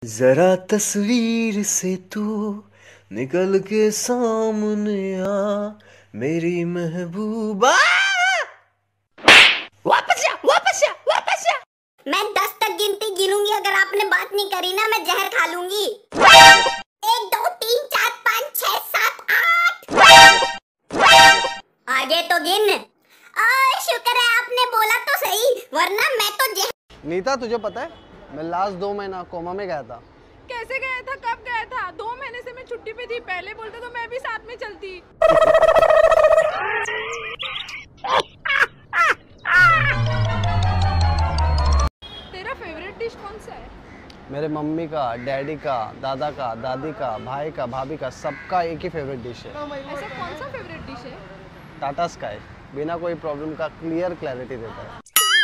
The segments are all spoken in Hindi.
जरा तस्वीर से तू निकल के सामने आ, मेरी महबूबा। वापस आ, वापस आ, वापस आ। मैं 10 तक गिनती गिनूंगी, अगर आपने बात नहीं करी ना मैं जहर खा लूंगी। 1 2 3 4 5 6 7 8। आगे तो गिन। शुक्र है आपने बोला तो सही, वरना मैं तो जहर। नीता, तुझे पता है मैं लास्ट 2 महीना कोमा में गया था। कैसे गया था, कब गया था? 2 महीने से मैं छुट्टी पे थी, पहले बोलते तो मैं भी साथ में चलती। तेरा फेवरेट डिश कौन सा है? मेरे मम्मी का, डैडी का, दादा का, दादी का, भाई का, भाभी का, सबका एक ही फेवरेट डिश है। ऐसा कौन सा फेवरेट डिश है? टाटा स्काई बिना कोई प्रॉब्लम का क्लियर क्लैरिटी देता है।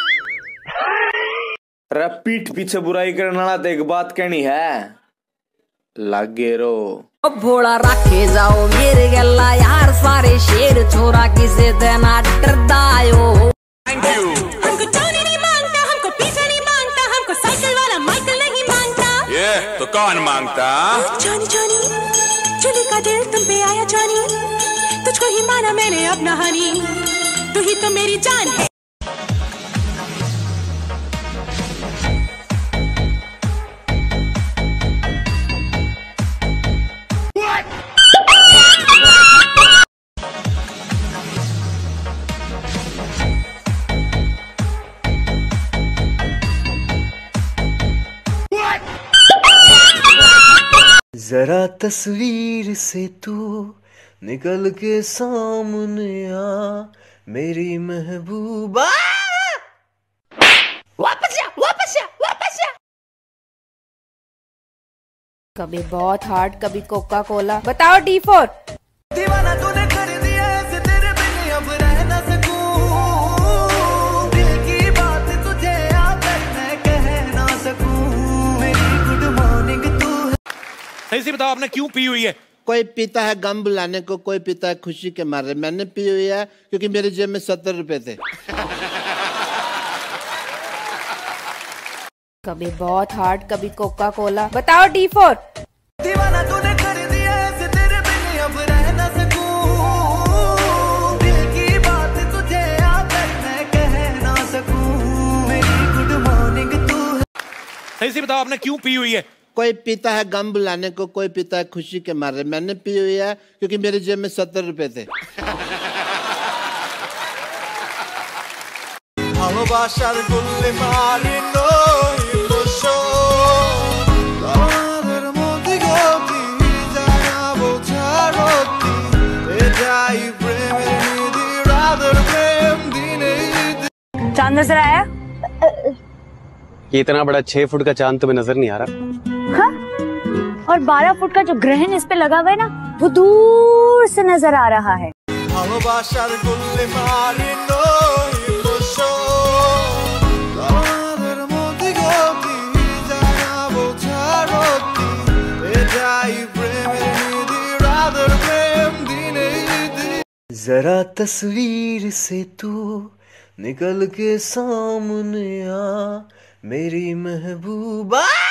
पीठ पीछे बुराई करने वाला तो एक बात कहनी है, लागे रो। अब भोला रखे जाओ मेरे गल्ला यार, सारे शेर छोरा किसे देना डरदायो। Thank you. हमको जाने नहीं मांगता, हमको पीछे नहीं मांगता, हमको साइकिल वाला माइकल नहीं मांगता। ये तो कौन मांगता? जानी जानी चुली का दिल तुम पे आया जानी, तुझको ही माना मैंने अपना हनी, तू ही तो मेरी जान है। जरा तस्वीर से तू निकल के सामने आ, मेरी महबूबा। वापस आ, वापस आ, वापस आ। कभी बहुत हार्ड, कभी कोका कोला। बताओ D4। दीवाना तूने कर दिया ऐसे, तेरे बिन अब रह ना सकूं, दिल की बात तुझे आकर मैं कह ना सकूं, मेरी गुड मॉर्निंग तू है। सही से बताओ, आपने क्यों पी हुई है? कोई पीता है गम बुलाने को, कोई पीता है खुशी के मारे। मैंने पी हुई है क्योंकि मेरे जेब में 70 रुपए थे। कभी बहुत हार्ड, कभी कोका कोला। बताओ D4। दीवाना तूने कर दिया ऐसे, तेरे बिन अब रह ना सकूं, दिल की बात तुझे आकर मैं कह ना सकूं, मेरी गुड मॉर्निंग तू है। सही से बताओ, आपने क्यों पी हुई है? कोई पीता है गम बुलाने को, कोई पीता है खुशी के मारे। मैंने पी हुई है क्योंकि मेरे जेब में 70 रुपए थे। ভালোবাসার গুল্লি মারি নই বসো, তোমাদের মধ্যে গতি যায় না বোঝারতি, এটাই প্রেমের নিধি, রাতের প্রেম দিনে। चांद नजर आया? ये इतना बड़ा 6 फुट का चांद तुम्हें नजर नहीं आ रहा? हाँ? और 12 फुट का जो ग्रहण इस पे लगा हुआ है ना, वो दूर से नजर आ रहा है। ভালোবাসার গুল্লি মারি নই বসো, তোমাদের মধ্যে গতি যায় না বোঝারতি, এটাই প্রেমের নিধি, রাতের প্রেম দিনে। जरा तस्वीर से तू निकल के सामने आ, मेरी महबूबा।